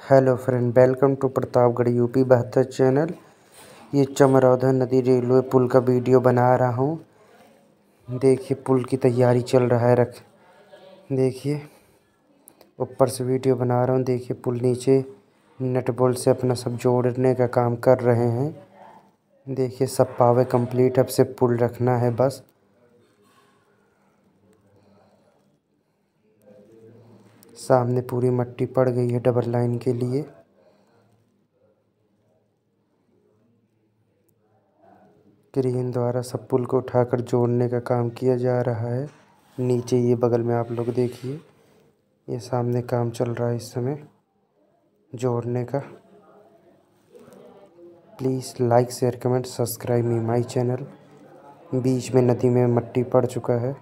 Hello friend, welcome to Pratapgarh UP 72 channel. ये चमरौधा नदी railway पुल का वीडियो बना रहा हूँ। देखिए पुल की तैयारी चल रहा है। देखिए ऊपर से वीडियो बना रहा हूँ। देखिए पुल नीचे नट बोल्ट से अपना सब जोड़ने का काम कर रहे हैं। देखिए सब पावे कंप्लीट, अब से पुल रखना है बस। सामने पूरी मट्टी पड़ गई है डबल लाइन के लिए। क्रेन द्वारा सब पुल को उठाकर जोड़ने का काम किया जा रहा है। नीचे ये बगल में आप लोग देखिए, ये सामने काम चल रहा है इस समय जोड़ने का। Please like share comment subscribe me my channel. बीच में नदी में मट्टी पड़ चुका है।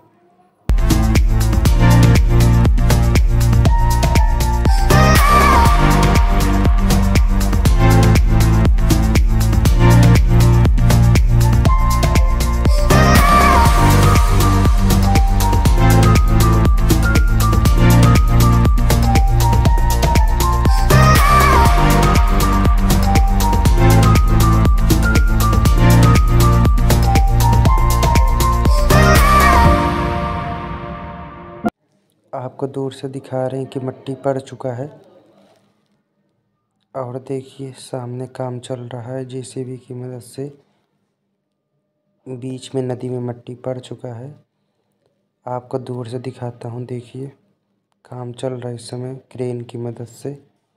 आपको दूर से दिखा रहे हैं कि मट्टी पड़ चुका है। और देखिए सामने काम चल रहा है जेसीबी की मदद से। बीच में नदी में मट्टी पड़ चुका है। आपको दूर से दिखाता हूँ। देखिए काम चल रहा है इस समय क्रेन की मदद से।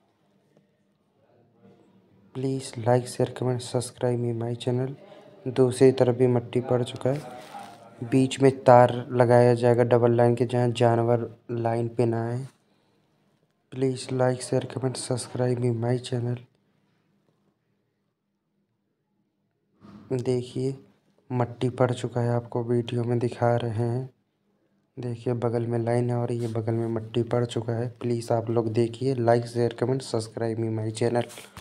Please like share comment subscribe me my channel. दूसरी तरफ भी मट्टी पड़ चुका है। बीच में तार लगाया जाएगा डबल लाइन के, जहाँ जानवर लाइन पे ना आए। Please like share comment subscribe me my channel. देखिए मट्टी पड़ चुका है, आपको वीडियो में दिखा रहे हैं। देखिए बगल में लाइन है और ये बगल में मट्टी पड़ चुका है। प्लीज़ आप लोग देखिए, like share comment subscribe me my channel.